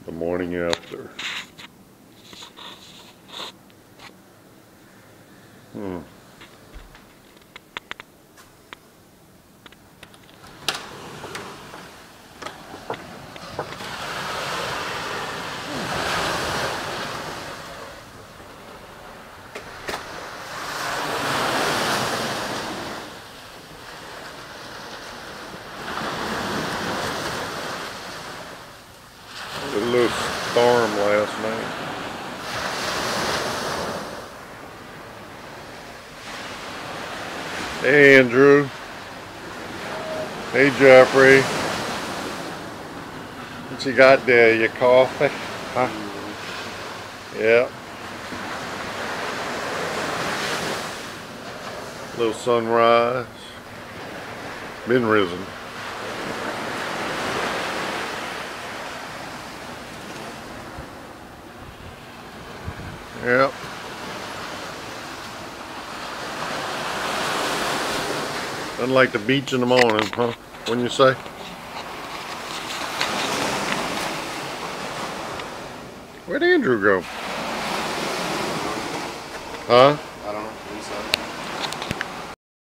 The morning after. A little storm last night. Hey Andrew. Hey Jeffrey. What you got there? Your coffee? Huh? Yeah. Little sunrise. Been risen. Yep. Unlike the beach in the morning, huh? Wouldn't you say? Where'd Andrew go? Huh? I don't know.